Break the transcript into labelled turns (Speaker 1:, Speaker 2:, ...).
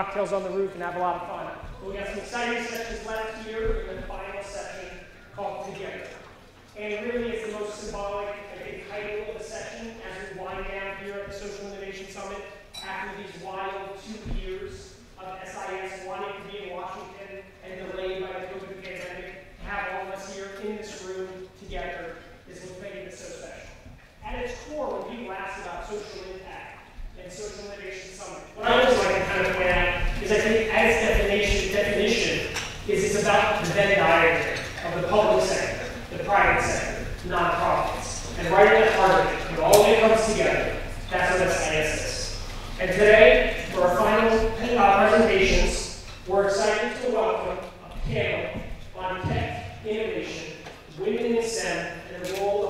Speaker 1: cocktails on the roof, and have a lot of fun. But we got some exciting sessions left here in the final section called Together. And really it's the most symbolic, I think, title of the session as we wind down here at the Social Innovation Summit after these wild 2 years of SIS wanting to be in Washington and delayed by the COVID pandemic. To have all of us here in this room together is what's making this so special. At its core, when people ask about social impact and Social Innovation Summit, what I always like to kind of point out is I think as definition is it's about the Venn diagram of the public sector, the private sector, nonprofits. And right at the heart of it, when all of it comes together, that's what SIS is. And today, for our final presentations, we're excited to welcome a panel on tech innovation, women in STEM, and the role